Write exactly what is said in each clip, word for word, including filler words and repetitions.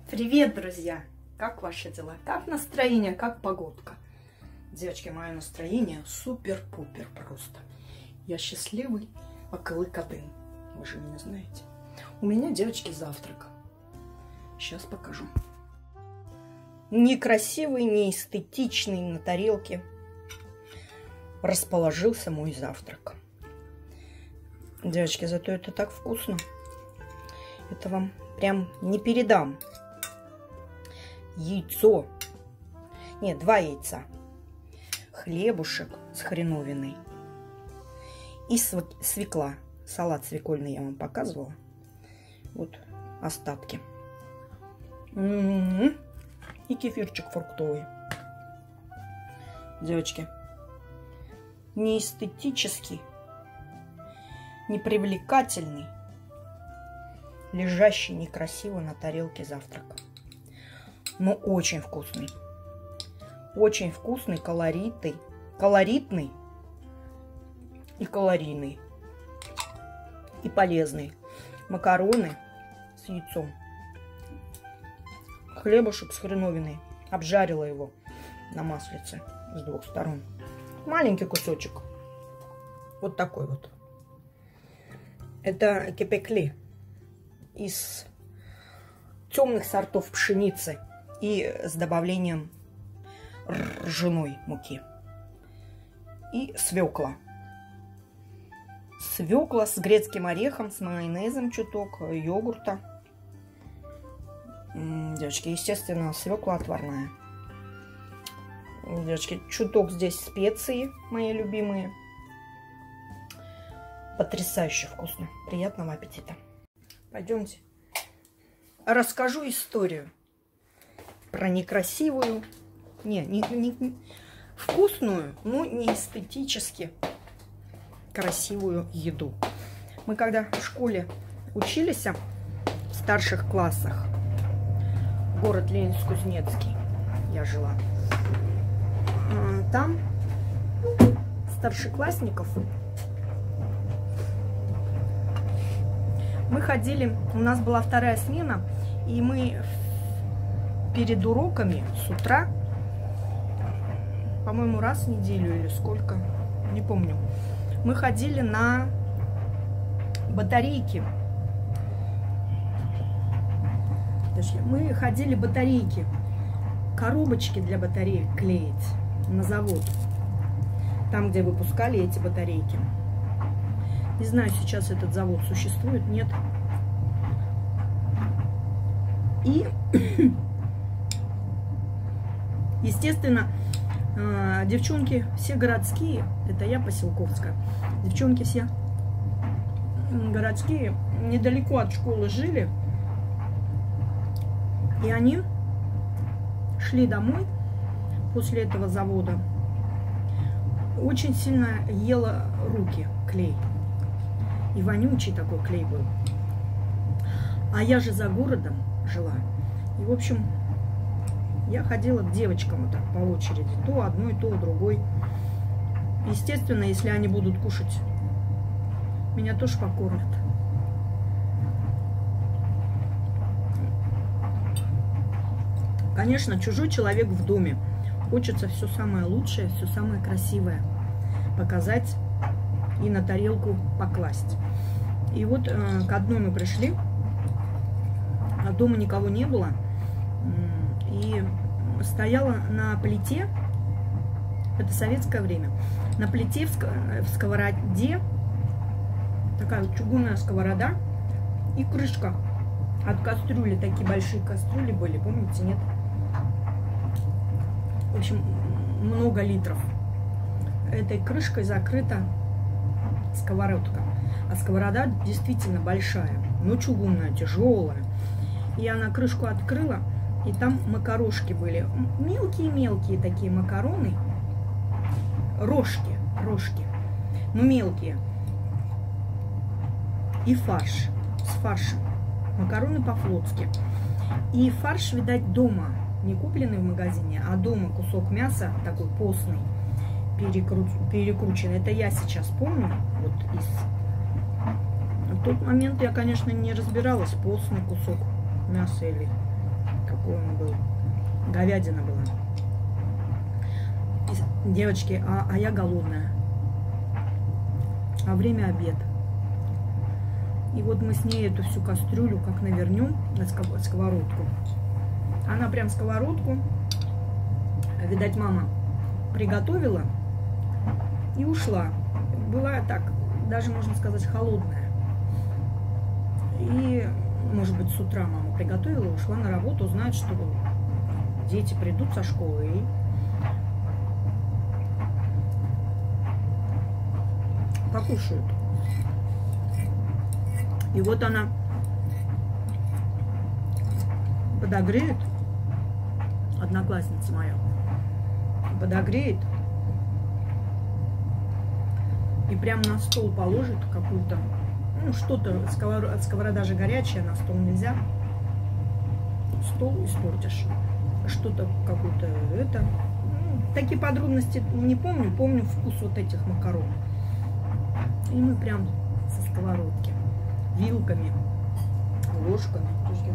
Привет, друзья! Как ваши дела? Как настроение? Как погодка? Девочки, мое настроение супер-пупер просто. Я счастливый, а колык один. Вы же меня знаете. У меня, девочки, завтрак. Сейчас покажу. Некрасивый, неэстетичный на тарелке расположился мой завтрак. Девочки, зато это так вкусно. Это вам прям не передам. Яйцо. Нет, два яйца. Хлебушек с хреновиной. И свекла. Салат свекольный я вам показывала. Вот остатки. М-м-м. И кефирчик фруктовый. Девочки, не эстетический, непривлекательный, лежащий некрасиво на тарелке завтрака. Но очень вкусный. Очень вкусный, колоритный, колоритный и калорийный. И полезный. Макароны с яйцом. Хлебушек с хреновиной. Обжарила его на маслице с двух сторон. Маленький кусочек. Вот такой вот. Это кепекли из темных сортов пшеницы и с добавлением ржаной муки. И свекла. Свекла с грецким орехом, с майонезом чуток, йогурта. Девочки, естественно, свекла отварная. Девочки, чуток здесь специи, мои любимые. Потрясающе вкусно. Приятного аппетита. Пойдемте. Расскажу историю про некрасивую, не, не, не вкусную, но не эстетически красивую еду. Мы когда в школе учились в старших классах, город Ленинск-Кузнецкий, я жила, там старшеклассников мы ходили, у нас была вторая смена, и мы перед уроками с утра, по-моему, раз в неделю или сколько, не помню, мы ходили на батарейки. Мы ходили батарейки, коробочки для батареек клеить на завод, там, где выпускали эти батарейки. Не знаю, сейчас этот завод существует, нет. И, естественно, девчонки все городские, это я поселковская, девчонки все городские, недалеко от школы жили, и они шли домой после этого завода. Очень сильно ела руки клей. И вонючий такой клей был. А я же за городом жила. И, в общем, я ходила к девочкам вот так по очереди. То одной, то другой. Естественно, если они будут кушать, меня тоже покормят. Конечно, чужой человек в доме. Хочется все самое лучшее, все самое красивое показать и на тарелку покласть. И вот э, к одной мы пришли, а дома никого не было, и стояла на плите, это советское время, на плите в, в сковороде, такая вот чугунная сковорода и крышка от кастрюли, такие большие кастрюли были, помните, нет? В общем, много литров. Этой крышкой закрыта сковородка. А сковорода действительно большая, но чугунная, тяжелая. И она крышку открыла, и там макарошки были. Мелкие-мелкие такие макароны. Рожки, рожки. Ну, мелкие. И фарш. С фаршем. Макароны по-флотски. И фарш, видать, дома. Не купленный в магазине, а дома кусок мяса, такой постный, перекру... перекрученный. Это я сейчас помню. Вот из... В тот момент я, конечно, не разбиралась, постный кусок мяса или какой он был. Говядина была. И, девочки, а, а я голодная. А время обед. И вот мы с ней эту всю кастрюлю как навернем на сковородку. Она прям сковородку, видать, мама приготовила и ушла. Была так, даже можно сказать, холодная. И, может быть, с утра мама приготовила, ушла на работу, знает, что дети придут со школы и покушают. И вот она подогреет, одноклассница моя, подогреет и прям на стол положит какую-то, ну, что-то, сковорода, сковорода же горячая, на стол нельзя, стол испортишь, что-то, какую-то, это, ну, такие подробности не помню, помню вкус вот этих макарон. И мы прям со сковородки, вилками, ложками.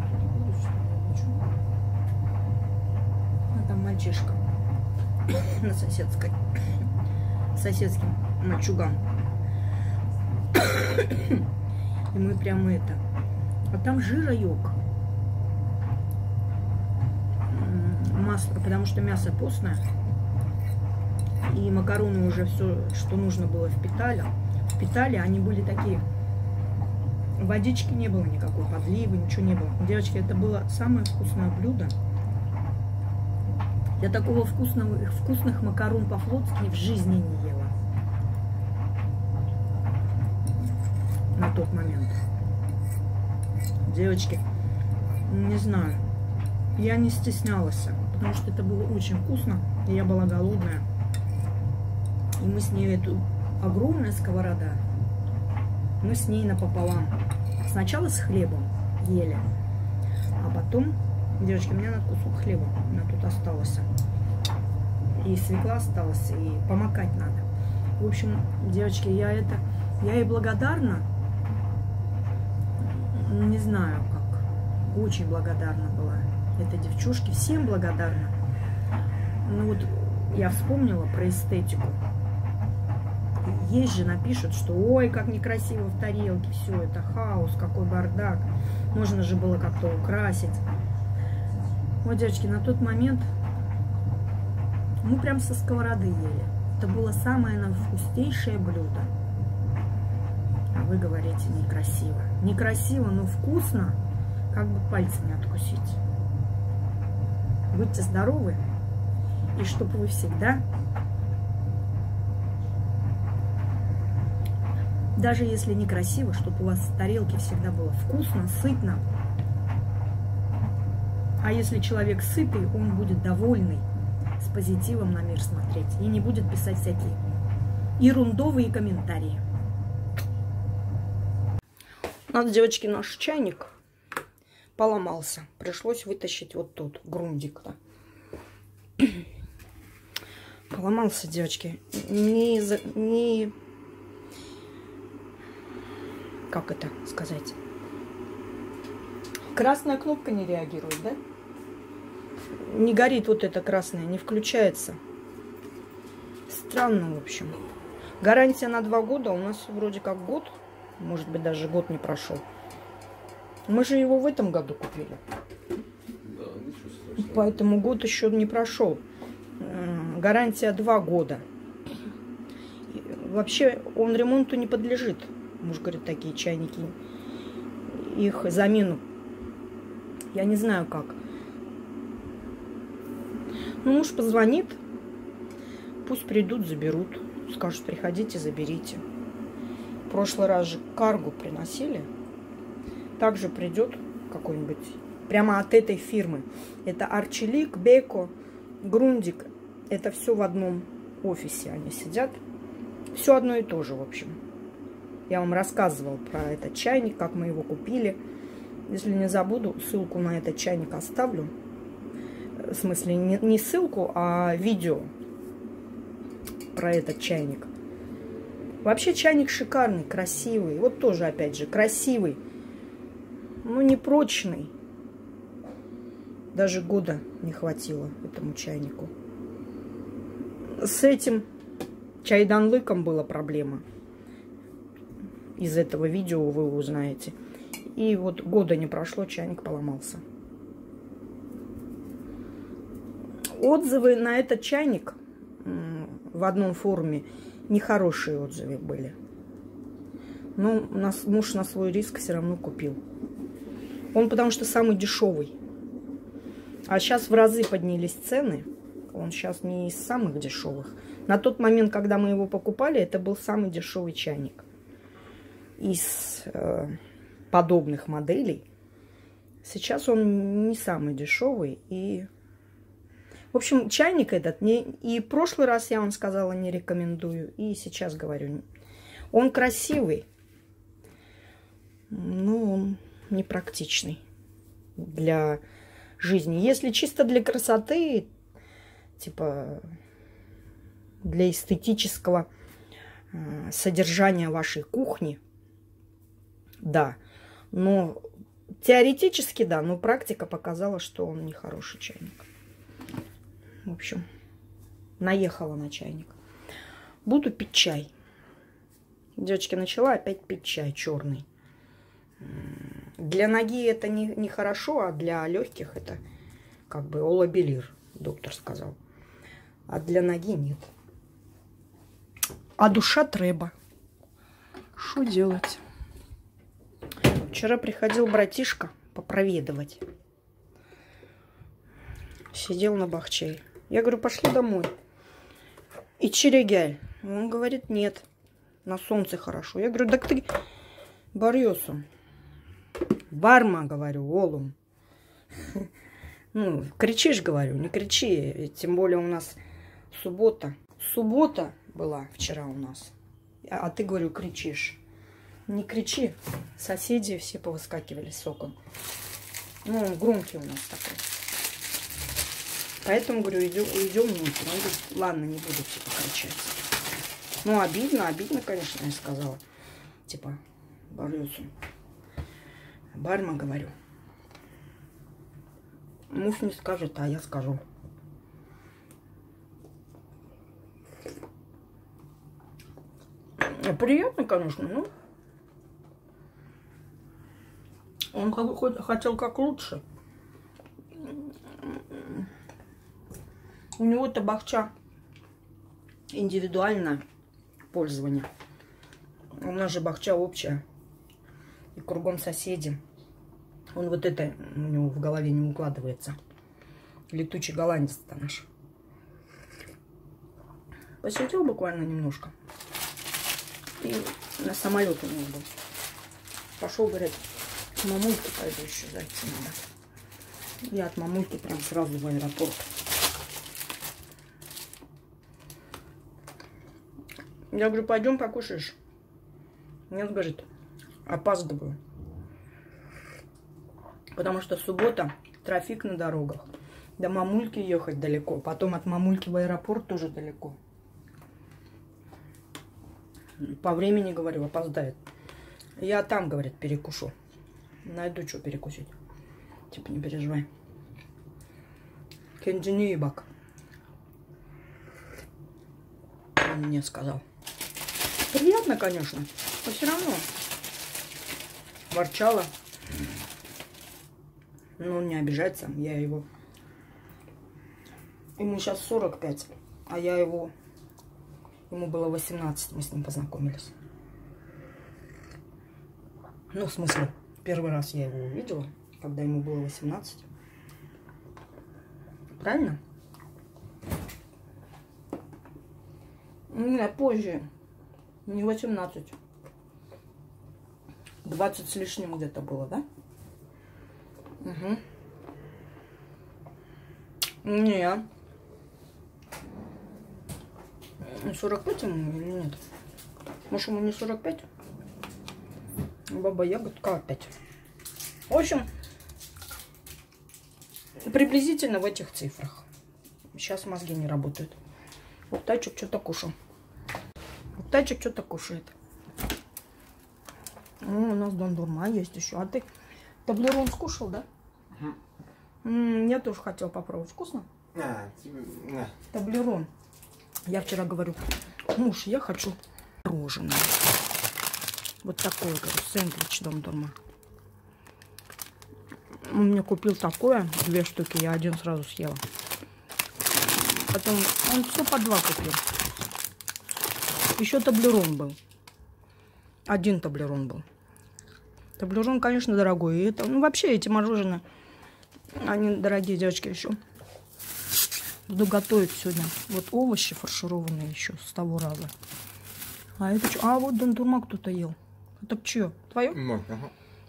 А там мальчишка на соседской, соседским мальчуган. И мы прямо это. А там жира йог. Масло, потому что мясо постное. И макароны уже все, что нужно было, впитали. Впитали, они были такие. Водички не было никакой, подливы, ничего не было. Девочки, это было самое вкусное блюдо. Я такого вкусного, вкусных макарон по-флотски в жизни не ела. На тот момент. Девочки, не знаю. Я не стеснялась, потому что это было очень вкусно. И я была голодная. И мы с ней эту огромную сковороду, мы с ней напополам. Сначала с хлебом ели, а потом, девочки, у меня надо кусок хлеба, у меня тут осталось. И свекла осталась, и помакать надо. В общем, девочки, я это, я ей благодарна, не знаю как, очень благодарна была этой девчушке, всем благодарна. Ну вот, я вспомнила про эстетику. Есть же напишут, что ой, как некрасиво в тарелке, все это хаос, какой бардак. Можно же было как-то украсить. Вот, девочки, на тот момент мы прям со сковороды ели. Это было самое вкуснейшее блюдо. А вы говорите некрасиво. Некрасиво, но вкусно, как бы пальцами откусить. Будьте здоровы, и чтобы вы всегда, даже если некрасиво, чтобы у вас в тарелке всегда было вкусно, сытно. А если человек сытый, он будет довольный, с позитивом на мир смотреть и не будет писать всякие ерундовые комментарии. У нас, девочки, наш чайник поломался. Пришлось вытащить вот тут грундик-то. Поломался, девочки. Не, не... Как это сказать? Красная кнопка не реагирует, да? Не горит вот эта красная, не включается. Странно, в общем. Гарантия на два года. У нас вроде как год. Может быть, даже год не прошел. Мы же его в этом году купили. Да, ничего страшного. Поэтому год еще не прошел. Гарантия два года. Вообще он ремонту не подлежит. Муж говорит, такие чайники. Их замену. Я не знаю как. Ну, муж позвонит. Пусть придут, заберут. Скажут, приходите, заберите. В прошлый раз же каргу приносили. Также придет какой-нибудь. Прямо от этой фирмы. Это Арчелик, Беко, Грундик. Это все в одном офисе они сидят. Все одно и то же, в общем. Я вам рассказывала про этот чайник, как мы его купили. Если не забуду, ссылку на этот чайник оставлю. В смысле, не, не ссылку, а видео про этот чайник. Вообще чайник шикарный, красивый. Вот тоже, опять же, красивый. Но не прочный. Даже года не хватило этому чайнику. С этим чайданлыком была проблема. Из этого видео вы узнаете. И вот года не прошло, чайник поломался. Отзывы на этот чайник в одном форуме нехорошие отзывы были. Но нас, муж на свой риск все равно купил. Он потому что самый дешевый. А сейчас в разы поднялись цены. Он сейчас не из самых дешевых. На тот момент, когда мы его покупали, это был самый дешевый чайник. Из э, подобных моделей. Сейчас он не самый дешевый. И... В общем, чайник этот не... И в прошлый раз я вам сказала, не рекомендую. И сейчас говорю. Он красивый. Но он непрактичный для жизни. Если чисто для красоты, типа для эстетического э, содержания вашей кухни, да. Но теоретически, да, но практика показала, что он не хороший чайник. В общем, наехала на чайник. Буду пить чай. Девочки, начала опять пить чай черный. Для ноги это не, не хорошо, а для легких это как бы олабелир, доктор сказал. А для ноги нет. А душа треба. Что делать? Вчера приходил братишка попроведывать. Сидел на бахче. Я говорю, пошли домой. И черегяль. Он говорит, нет. На солнце хорошо. Я говорю, так ты борёсом. Барма, говорю, олум. Ну, кричишь, говорю, не кричи. Тем более у нас суббота. Суббота была вчера у нас. А ты, говорю, кричишь. Не кричи. Соседи все повыскакивали с окон. Ну, он громкий у нас такой. Поэтому, говорю, идем, идем внутрь. Он говорит, ладно, не буду, типа, кричать. Ну, обидно, обидно, конечно, я сказала. Типа, борёсом. Барма, говорю. Муж не скажет, а я скажу. Приятно, конечно, но он хотел как лучше. У него-то бахча индивидуальное пользование. У нас же бахча общая. И кругом соседи. Он вот это у него в голове не укладывается. Летучий голландец-то наш. Посидел буквально немножко. И на самолет у него был. Пошел, говорит, к мамульке пойду еще зайти надо. Я от мамульки прям сразу в аэропорт. Я говорю, пойдем покушаешь. Нет, говорит, опаздываю. Потому что суббота, трафик на дорогах. До мамульки ехать далеко. Потом от мамульки в аэропорт тоже далеко. По времени, говорю, опоздает. Я там, говорит, перекушу. Найду, что перекусить. Типа, не переживай. Кенджини ебак. Он мне сказал. Приятно, конечно. Но все равно. Ворчала. Но он не обижается. Я его... Ему сейчас сорок пять. А я его... Ему было восемнадцать. Мы с ним познакомились. Ну, в смысле, первый раз я его увидела, когда ему было восемнадцать. Правильно? Нет, позже. Не восемнадцать. двадцать с лишним где-то было, да? Угу. Не. сорок пять ему или нет? Может, ему не сорок пять? Баба Ягодка опять. В общем, приблизительно в этих цифрах. Сейчас мозги не работают. Вот Тайчик что-то кушал. Вот Тайчик что-то кушает. О, у нас дондурма есть еще. А ты таблерон скушал, да? Угу. М-м, я тоже хотела попробовать. Вкусно? А, тебе... На. Таблерон. Я вчера говорю, муж, я хочу мороженое. Вот такое, говорю, сэндвич Дом Дурман. Он мне купил такое, две штуки, я один сразу съела. Потом он все по два купил. Еще таблерон был. Один таблерон был. Таблерон, конечно, дорогой. И это, ну, вообще эти мороженые, они дорогие, девочки, еще. Буду готовить сегодня. Вот овощи фаршированные еще с того раза. А это что? А вот Дон Дурман кто-то ел. Это чье? Твое? Мой, ага.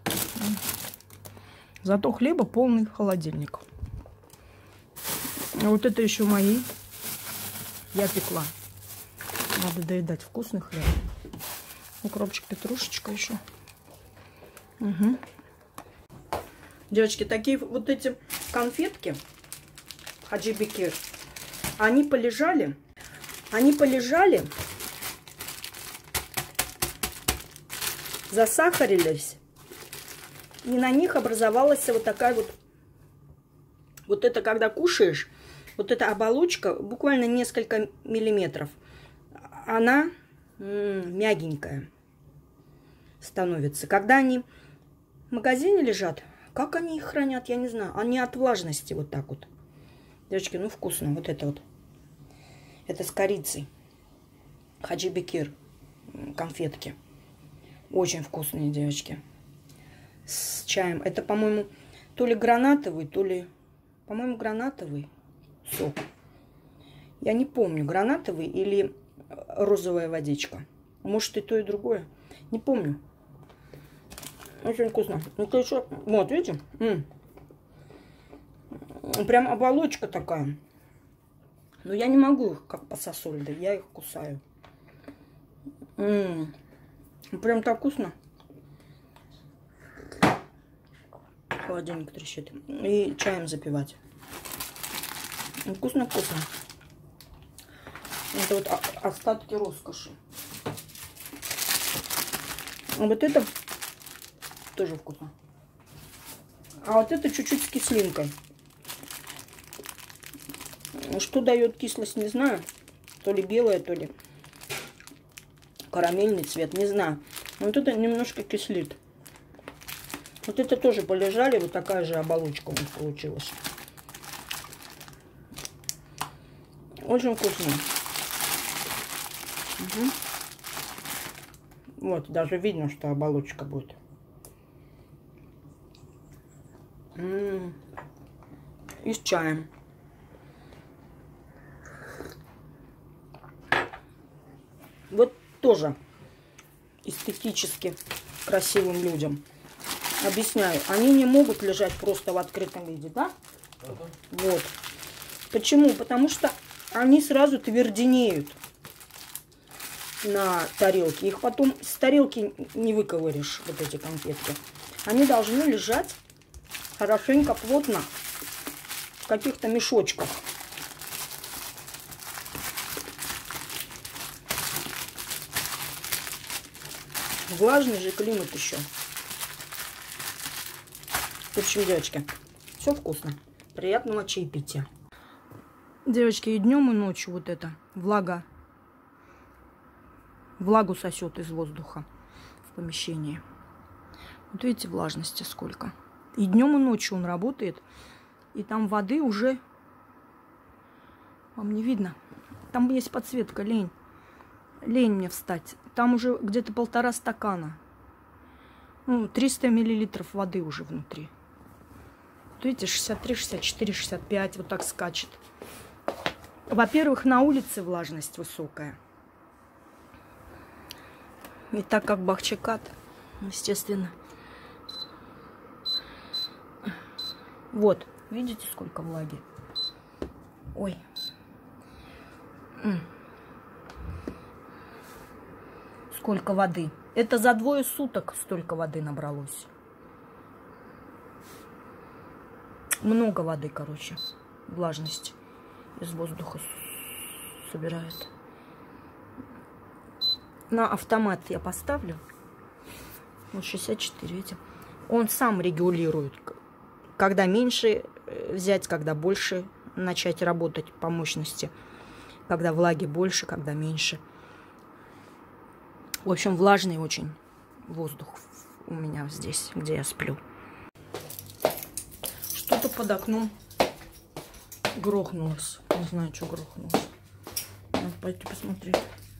Зато хлеба полный холодильник. А вот это еще мои. Я пекла. Надо доедать вкусный хлеб. Укропчик, петрушечка еще. Угу. Девочки, такие вот эти конфетки Хаджи Бекир, они полежали, они полежали, засахарились, и на них образовалась вот такая вот, вот это, когда кушаешь, вот эта оболочка, буквально несколько миллиметров, она м-м, мягенькая становится. Когда они в магазине лежат, как они их хранят, я не знаю. Они от влажности вот так вот. Девочки, ну вкусно. Вот это вот. Это с корицей. Хаджи Бекир. Конфетки. Очень вкусные, девочки. С чаем. Это, по-моему, то ли гранатовый, то ли... По-моему, гранатовый сок. Я не помню, гранатовый или розовая водичка. Может, и то, и другое. Не помню. Очень вкусно. Ну, еще... Вот, видите? М -м. Прям оболочка такая. Но я не могу их, как пососоль, да, я их кусаю. М -м. Прям так вкусно. Холодильник трещит. И чаем запивать. Вкусно-вкусно. Это вот остатки роскоши. А вот это тоже вкусно. А вот это чуть-чуть с кислинкой. Что дает кислость, не знаю. То ли белое, то ли карамельный цвет, не знаю. Вот это немножко кислит. Вот это тоже полежали, вот такая же оболочка у нас получилась. Очень вкусно. Угу. Вот, даже видно, что оболочка будет. М-м-м. И с чаем. Вот тоже эстетически красивым людям. Объясняю, они не могут лежать просто в открытом виде, да? Uh-huh. Вот. Почему? Потому что они сразу тверденеют на тарелке. Их потом с тарелки не выковыришь, вот эти конфетки. Они должны лежать хорошенько, плотно в каких-то мешочках. Влажный же климат еще. В общем, девочки, все вкусно. Приятного чаепития. Девочки, и днем, и ночью вот это влага. Влагу сосет из воздуха в помещении. Вот видите, влажности сколько. И днем, и ночью он работает. И там воды уже... Вам не видно? Там есть подсветка, лень. Лень мне встать. Там уже где-то полтора стакана. Ну, триста миллилитров воды уже внутри. Вот видите, шестьдесят три, шестьдесят четыре, шестьдесят пять. Вот так скачет. Во-первых, на улице влажность высокая. И так как Бахчикат, естественно. Вот, видите, сколько влаги? Ой. Сколько воды. Это за двое суток столько воды набралось. Много воды, короче. Влажность из воздуха собирает. На автомат я поставлю. Вот шестьдесят четыре, видите. Он сам регулирует. Когда меньше взять, когда больше начать работать по мощности. Когда влаги больше, когда меньше. В общем, влажный очень воздух у меня здесь, где я сплю. Что-то под окном грохнулось. Не знаю, что грохнулось. Надо пойти посмотреть.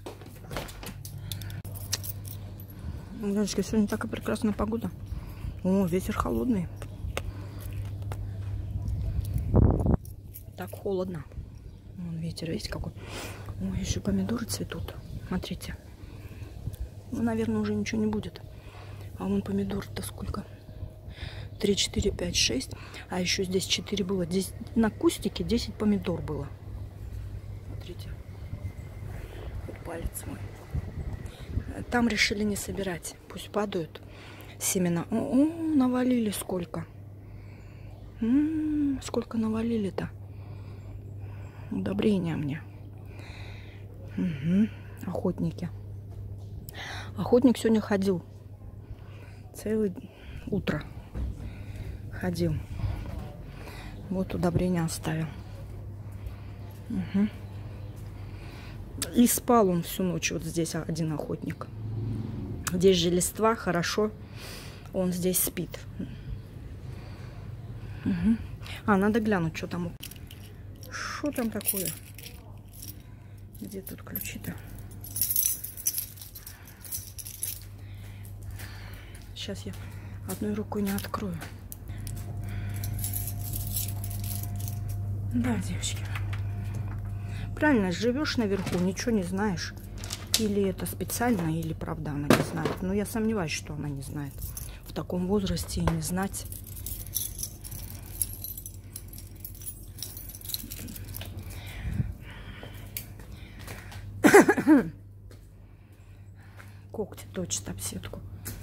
Девочки, сегодня такая прекрасная погода. О, ветер холодный. Так холодно. Вон ветер, видите, какой. Ой, еще помидоры цветут. Смотрите. Ну, наверное, уже ничего не будет. А вон помидор-то сколько? три, четыре, пять, шесть. А еще здесь четыре было. Здесь на кустике десять помидор было. Смотрите. Вот палец мой. Там решили не собирать. Пусть падают семена. О, -о навалили сколько. М -м, сколько навалили-то. Удобрения мне. Угу. Охотники. Охотник сегодня ходил. Целое утро ходил. Вот удобрения оставил. Угу. И спал он всю ночь. Вот здесь один охотник. Здесь же листва, хорошо. Он здесь спит. Угу. А, надо глянуть, что там. Что там такое? Где тут ключи-то? Сейчас я одной рукой не открою. Да, девочки. Правильно, живешь наверху, ничего не знаешь. Или это специально, или правда она не знает. Но я сомневаюсь, что она не знает. В таком возрасте и не знать. Когти точат об сетку.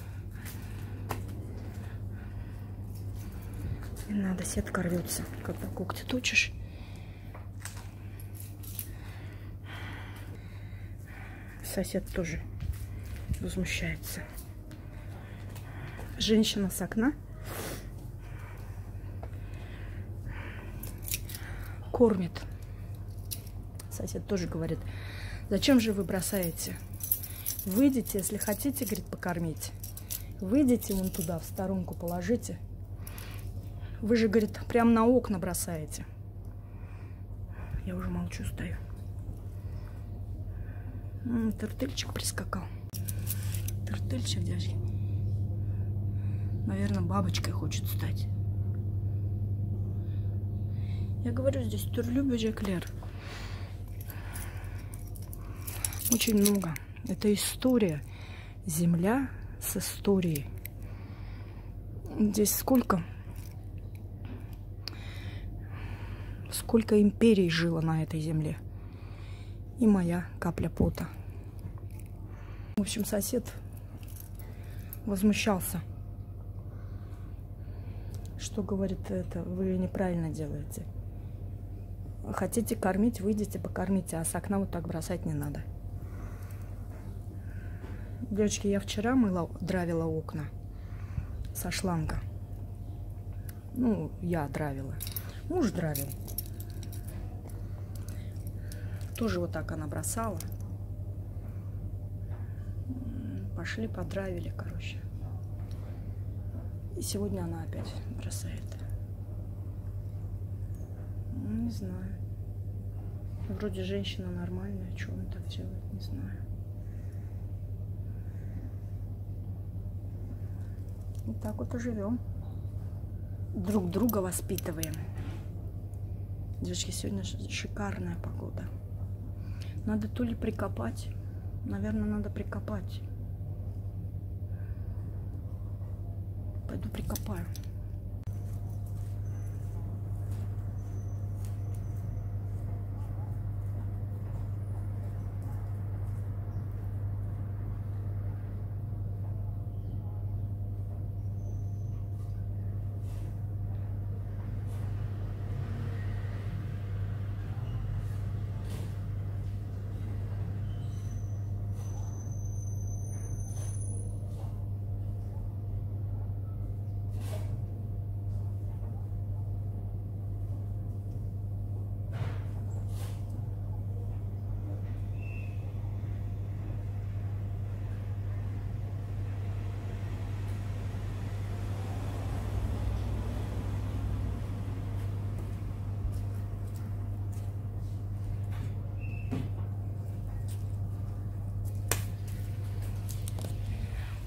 Не надо, сетка рвется, когда когти точишь. Сосед тоже возмущается. Женщина с окна кормит. Сосед тоже говорит: зачем же вы бросаете? Выйдите, если хотите, говорит, покормить. Выйдите вон туда, в сторонку положите. Вы же, говорит, прям на окна бросаете. Я уже молчу, стою. М-м, тыртыльчик прискакал. Тыртыльчик, девочки. Наверное, бабочкой хочет стать. Я говорю, здесь тюрлю-бюджеклер. Очень много. Это история. Земля с историей. Здесь сколько... Сколько империй жило на этой земле. И моя капля пота. В общем, сосед возмущался. Что, говорит, это вы неправильно делаете. Хотите кормить, выйдите, покормите. А с окна вот так бросать не надо. Девочки, я вчера мыла, дравила окна со шланга. Ну, я дравила. Муж дравил. Тоже вот так она бросала. Пошли, подравили, короче. И сегодня она опять бросает. Ну, не знаю. Вроде женщина нормальная, что он так делает, не знаю. Вот так вот и живем. Друг друга воспитываем. Девочки, сегодня шикарная погода. Надо то ли прикопать. Наверное, надо прикопать. Пойду прикопаю.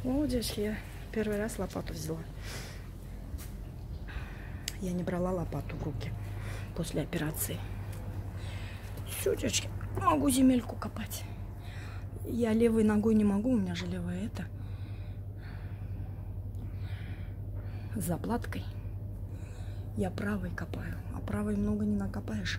О, девочки, я первый раз лопату взяла. Я не брала лопату в руки после операции. Все, девочки, могу земельку копать. Я левой ногой не могу, у меня же левая это. С заплаткой. Я правой копаю, а правой много не накопаешь.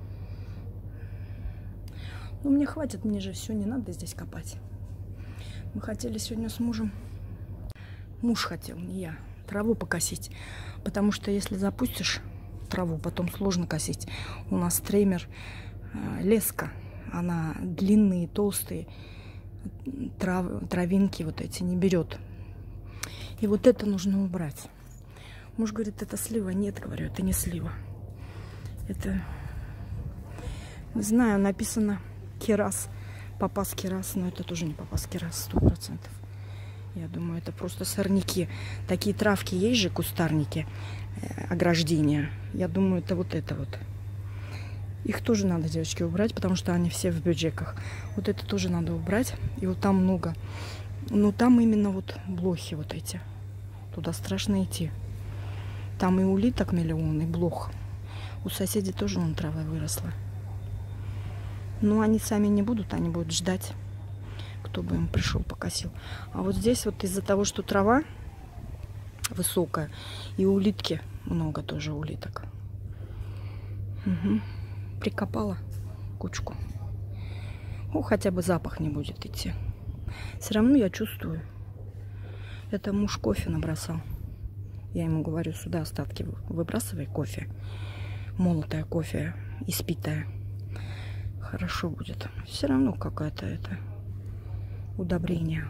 Ну, мне хватит, мне же все, не надо здесь копать. Мы хотели сегодня с мужем, муж хотел, не я, траву покосить. Потому что если запустишь траву, потом сложно косить. У нас триммер, э, леска, она длинные, толстые, трав, травинки вот эти не берет. И вот это нужно убрать. Муж говорит, это слива. Нет, говорю, это не слива. Это, не знаю, написано керас, папас керас, но это тоже не папас керас, сто процентов. Я думаю, это просто сорняки. Такие травки есть же, кустарники, э, ограждения. Я думаю, это вот это вот. Их тоже надо, девочки, убрать, потому что они все в бюджетах. Вот это тоже надо убрать. И вот там много. Но там именно вот блохи вот эти. Туда страшно идти. Там и улиток миллион, и блох. У соседей тоже вон трава выросла. Но они сами не будут, они будут ждать, кто бы им пришел, покосил. А вот здесь вот из-за того, что трава высокая, и улитки много тоже улиток. Угу. Прикопала кучку. Ну, хотя бы запах не будет идти. Все равно я чувствую. Это муж кофе набросал. Я ему говорю, сюда остатки выбрасывай кофе. Молотое кофе, испитое. Хорошо будет. Все равно какое-то это удобрение.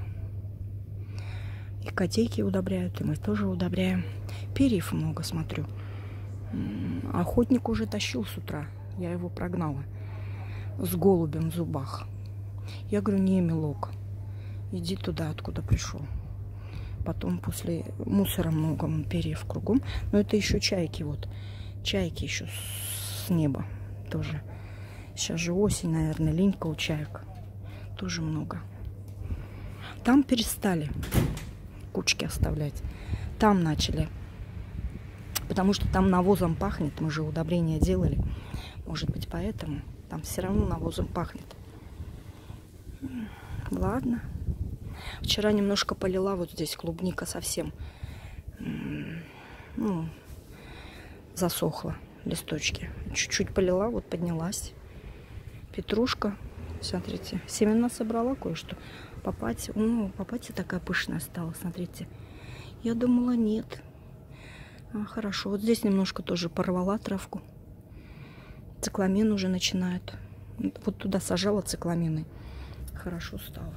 И котейки удобряют, и мы тоже удобряем. Перьев много, смотрю. Охотник уже тащил с утра. Я его прогнала. С голубем в зубах. Я говорю, не, милок. Иди туда, откуда пришел. Потом после мусора много перьев кругом. Но это еще чайки вот. Чайки еще с неба тоже. Сейчас же осень, наверное, линька у чаек. Тоже много. Там перестали кучки оставлять. Там начали. Потому что там навозом пахнет. Мы же удобрения делали. Может быть, поэтому. Там все равно навозом пахнет. Ладно. Вчера немножко полила вот здесь клубника совсем. Ну, засохла листочки. Чуть-чуть полила, вот поднялась. Петрушка. Смотрите, семена собрала кое-что. Папати, ну, папати такая пышная стала, смотрите. Я думала, нет. А, хорошо. Вот здесь немножко тоже порвала травку. Цикламен уже начинает. Вот туда сажала цикламены. Хорошо стало.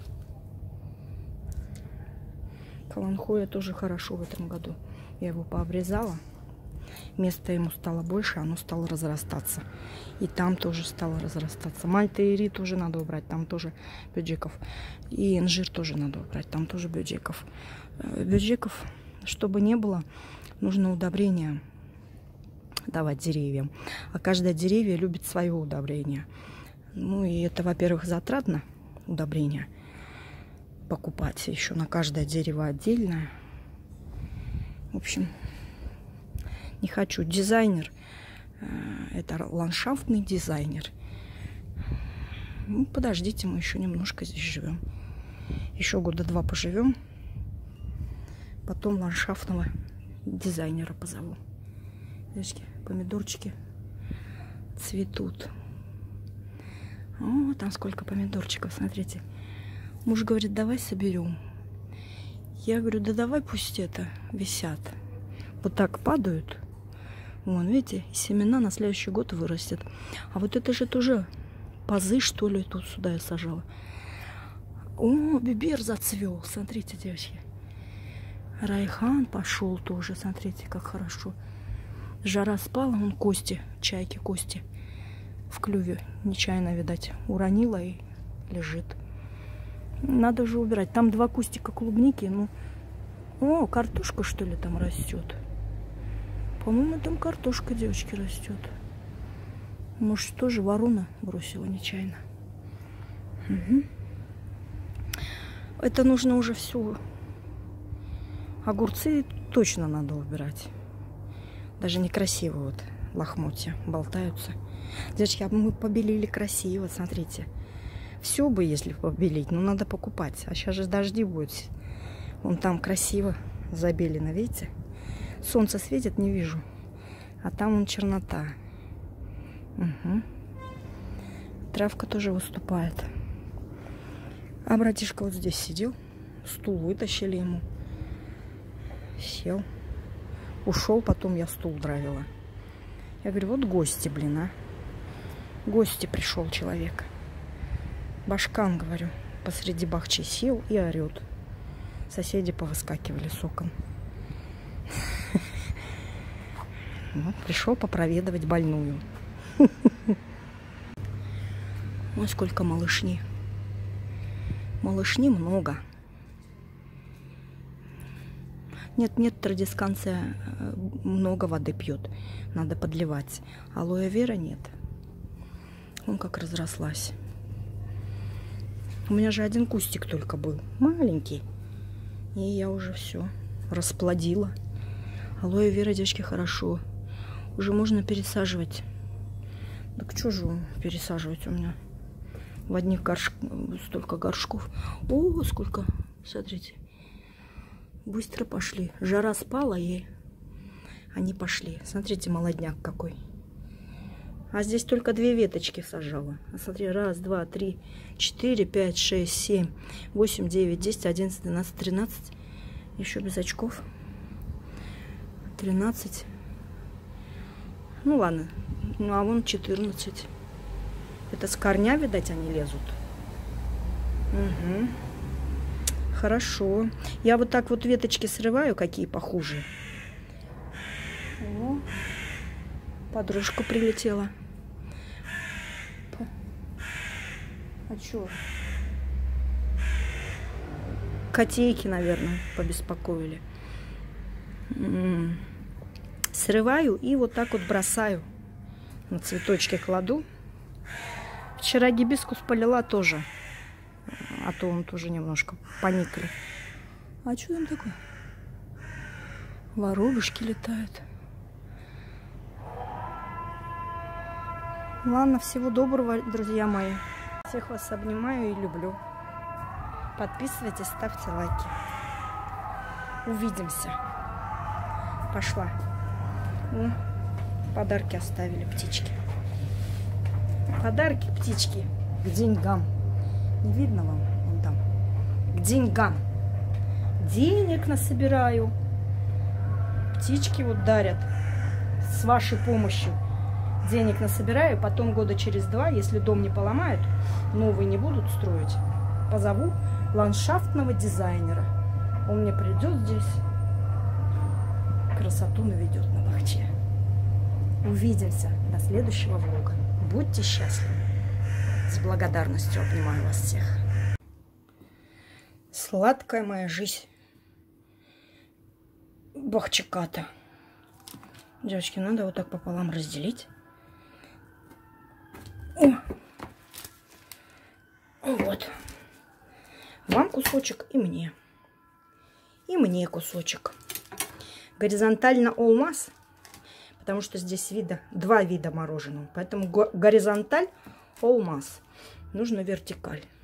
Каланхоя тоже хорошо в этом году. Я его пообрезала. Место ему стало больше, оно стало разрастаться. И там тоже стало разрастаться. Мальта и Ри тоже надо убрать, там тоже бюджеков. И инжир тоже надо убрать, там тоже бюджеков. Бюджеков, чтобы не было, нужно удобрение давать деревьям. А каждое деревье любит свое удобрение. Ну и это, во-первых, затратно удобрение покупать еще на каждое дерево отдельно. В общем, не хочу. Дизайнер, это ландшафтный дизайнер. Ну, подождите, мы еще немножко здесь живем. Еще года два поживем. Потом ландшафтного дизайнера позову. Видите, помидорчики цветут. О, там сколько помидорчиков, смотрите. Муж говорит, давай соберем. Я говорю, да давай пусть это висят. Вот так падают. Вон, видите, семена на следующий год вырастет. А вот это же тоже пазы, что ли, тут сюда я сажала. О, бибер зацвел. Смотрите, девочки. Райхан пошел тоже. Смотрите, как хорошо. Жара спала, вон кости, чайки, кости в клюве. Нечаянно, видать, уронила и лежит. Надо же убирать. Там два кустика клубники. Ну, о, картошка, что ли, там растет. По-моему, там картошка, девочки, растет. Может, тоже ворона бросила нечаянно. Угу. Это нужно уже все Огурцы точно надо убирать. Даже некрасиво вот лохмотья болтаются. Девочки, а мы побелили красиво, смотрите. Все бы, если побелить, но надо покупать. А сейчас же дожди будет. Вон там красиво забелено, видите? Солнце светит, не вижу. А там вон чернота. Угу. Травка тоже выступает. А братишка вот здесь сидел. Стул вытащили ему. Сел. Ушел, потом я стул дравила. Я говорю, вот гости, блин, а. Гости пришел человек. Башкан, говорю, посреди бахчи сел и орет. Соседи повыскакивали с окон. Ну, пришел попроведывать больную. Ой, сколько малышни. Малышни много. Нет, нет, традисканция много воды пьет. Надо подливать. Алоэ вера нет. Он как разрослась. У меня же один кустик только был. Маленький. И я уже все расплодила. Алоэ вера, девочки, хорошо. Уже можно пересаживать. Так что же пересаживать у меня? В одних горшках столько горшков. О, сколько. Смотрите. Быстро пошли. Жара спала, и они пошли. Смотрите, молодняк какой. А здесь только две веточки сажала. А смотри, раз, два, три, четыре, пять, шесть, семь, восемь, девять, десять, одиннадцать, двенадцать, тринадцать. Еще без очков. тринадцать. Ну ладно. Ну а вон четырнадцать. Это с корня, видать, они лезут. Угу. Хорошо. Я вот так вот веточки срываю, какие похуже. О, подружка прилетела. А чё? Котейки, наверное, побеспокоили. М-м-м. Срываю и вот так вот бросаю. На цветочки кладу. Вчера гибискус полила тоже. А то он тоже немножко поникли. А что там такое? Воробушки летают. Ладно, всего доброго, друзья мои. Всех вас обнимаю и люблю. Подписывайтесь, ставьте лайки. Увидимся. Пошла. О, подарки оставили птички. Подарки птички к деньгам. Не видно вам? Вон там. К деньгам. Денег насобираю. Птички вот дарят. С вашей помощью. Денег насобираю. Потом года через два, если дом не поломают, новый не будут строить, позову ландшафтного дизайнера. Он мне придет здесь, красоту наведет на бахче. Увидимся до следующего влога. Будьте счастливы. С благодарностью обнимаю вас всех. Сладкая моя жизнь. Бахчиката. Девочки, надо вот так пополам разделить. О! Вот. Вам кусочек и мне. И мне кусочек. Горизонтально алмаз. Потому что здесь вида, два вида мороженого. Поэтому горизонталь, алмаз. Нужно вертикаль.